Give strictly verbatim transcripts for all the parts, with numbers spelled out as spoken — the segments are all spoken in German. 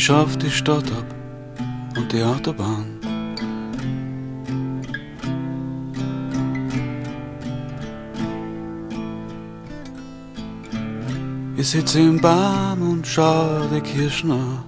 Ich schaff die Stadt ab und die Autobahn. Ich sitze im Baum und schau die Kirschen an.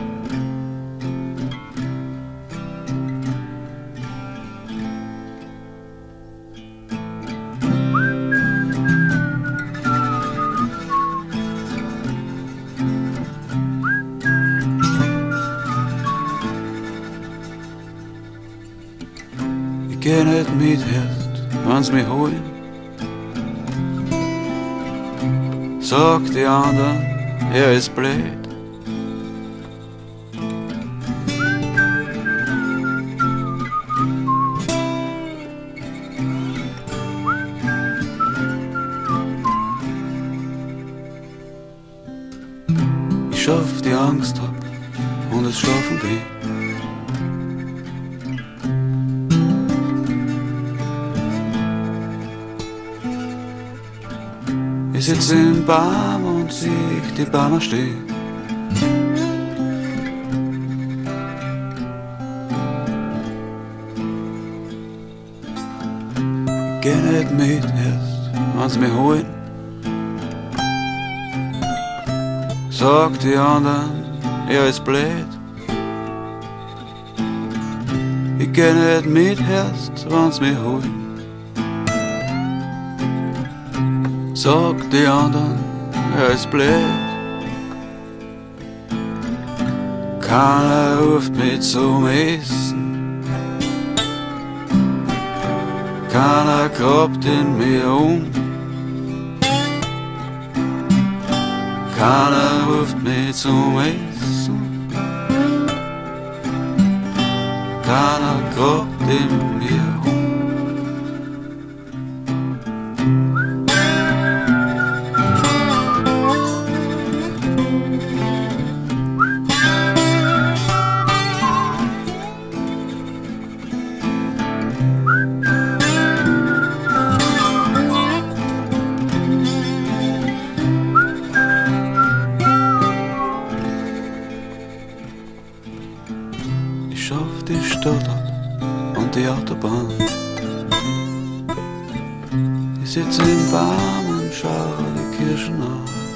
Ich geh nicht mit erst, wenn's mich holen. Sag die anderen, er ist blöd. Ich schaff die Angst ab und es schlafen gehen. Ich sitze im Baum und sieh die Bäume stehen. Ich geh nicht mit erst, wenn's mich holen. Sag die anderen, er ist blöd. Ich geh nicht mit erst, wenn's mich holen. Sag die anderen, er ist blöd. Keiner ruft mich zum Essen. Keiner grabt in mir um. Keiner ruft mich zum Essen. Keiner grabt in mir um. Ich schaff die Stadt ab und die Autobahn. Ich sitze im Baum und schau die Kirschen an.